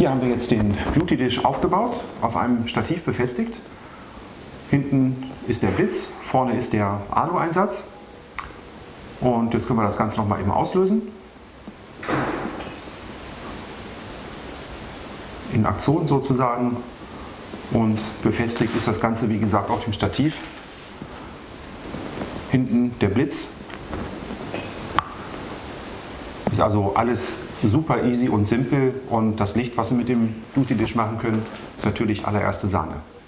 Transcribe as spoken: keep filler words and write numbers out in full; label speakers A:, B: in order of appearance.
A: Hier haben wir jetzt den Beauty Dish aufgebaut, auf einem Stativ befestigt. Hinten ist der Blitz, vorne ist der Alu-Einsatz. Und jetzt können wir das Ganze noch mal eben auslösen. In Aktion sozusagen. Und befestigt ist das Ganze, wie gesagt, auf dem Stativ. Hinten der Blitz. Ist also alles super easy und simpel, und das Licht, was Sie mit dem Beauty Dish machen können, ist natürlich allererste Sahne.